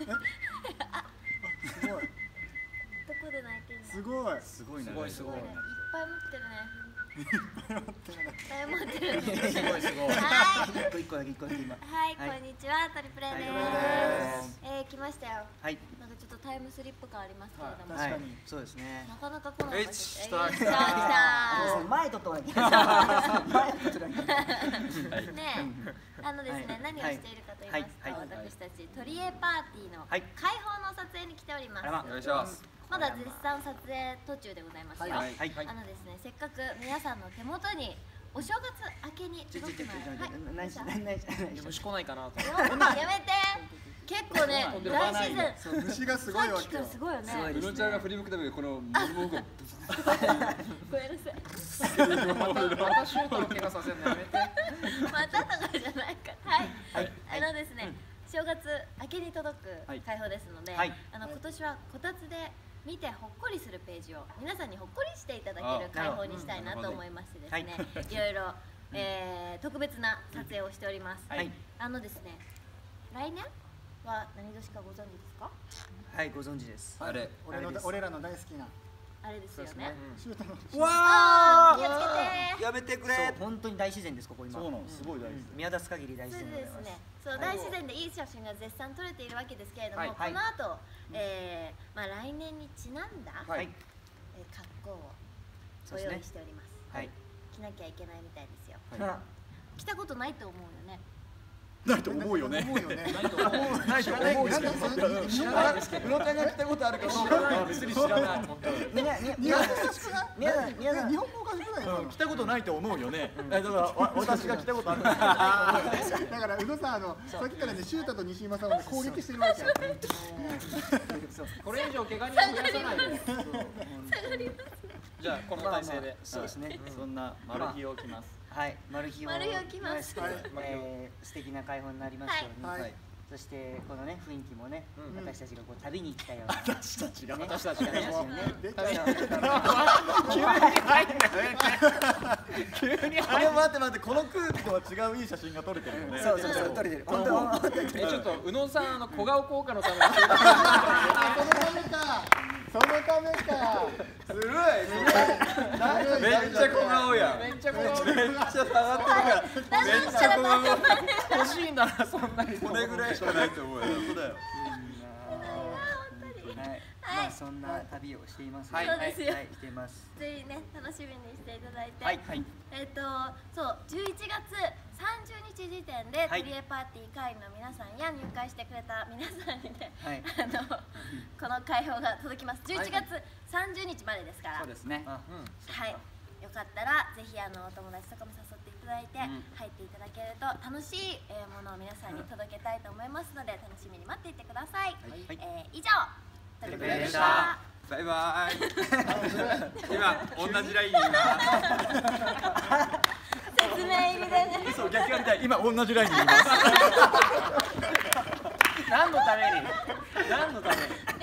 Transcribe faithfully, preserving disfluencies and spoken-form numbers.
すごい。 どこで泣いてんの？ すごい。 すごいね。 すごいすごい。いっぱい持ってるね。 いっぱい持ってるね。 いっぱい持ってるね。 すごいすごい。 はい。 一個一個だけ一個だけ今。 はい、こんにちは、トリプレです。えー、来ましたよ。 はい。 なんかちょっとタイムスリップ感ありますけれども。 確かに。 そうですね。 なかなか来ない場所。 来た来た来た。 前ととなきゃ。前ととなきゃ。 ね、あのですね、何をしているかと言いますと、私たちトリエパーティーの開放の撮影に来ております。 お願いします。 まだ絶賛撮影途中でございますよ。 はい。 あのですね、せっかく皆さんの手元にお正月明けに届く前。はい。 何し何何何虫来ないかなと。 やめて。結構ね、大自然。 虫がすごいわけよ。 すごいよね。 うのちゃんが振り向くためにこのモルモフがごめんなさい。 またシュートの怪我させるのやめて。 またとかじゃないから。はい。あのですね、正月明けに届く開放ですので、あの今年はこたつで見てほっこりするページを皆さんにほっこりしていただける開放にしたいなと思いましてですね、いろいろ特別な撮影をしております。あのですね、来年は何年かご存知ですか？ はい、ご存知です。 あれ俺の俺らの大好きなあれですよね。 シュートの。 わ気をつけて。 やめてくれ。本当に大自然ですここ今。 そうなの、すごい大事。 見渡す限り大自そう然でございます。 ですね。そう、大自然でいい写真が絶賛撮れているわけですけれども、この後、えまあ来年にちなんだ格好をご用意しております。はい。着なきゃいけないみたいですよ。着たことないと思うよね。 ないと思うよね。 思うよね。 ないと思う。ないと思う。知らないですけど。うのちゃんが来たことあるかもしれない。別に知らない。本当に。 みんな、みんな、皆さん、皆さん、 日本語おかしくない？ 来たことないと思うよね。だから私が来たことある。だから宇野さん、あのさっきからね、シュータと西島さんを攻撃してるわけ。 これ以上怪我人を増やさないで。じゃあこの体勢で。 そうですね。 そんなマル秘を着ます。 はい、マル秘を。 マル秘を着ます。 ええ、素敵な開放になりますように。そしてこのね雰囲気もね、私たちがこう旅に来たような。 私たちが私たちがね。 急に入んだね。急に入る。待って待って、この空気とは違ういい写真が撮れてるよね。 そうそうそう、撮れてる。本当。 え、ちょっと宇野さん、あの小顔効果のために。 そのためか。そのためか。 ずるい。めっちゃ小顔やん。 めっちゃ小顔。 めっちゃ下がってるから。めっちゃ小顔。 欲しいんだな、そんなに。 これぐらいしかないと思うよ。そうだよ。 まあそんな旅をしています。 はい、そうですよ。 しています。 ぜひね、楽しみにしていただいて。 はい。 えっと、そう、じゅういちがつさんじゅうにち時点でトリエパーティー会員の皆さんや入会してくれた皆さんにね、あのこの開放が届きます。じゅういちがつさんじゅうにちまでですから。 そうですね。 はい。よかったらぜひあのお友達とかも誘っていただいて入っていただけると楽しいものを皆さんに届けたいと思いますので楽しみに待っていてください。え以上トリプレでした。 バイバイ。今同じラインが。 説明入りでね。 そう逆やりたい。今同じラインにいます。 何のために？何のために？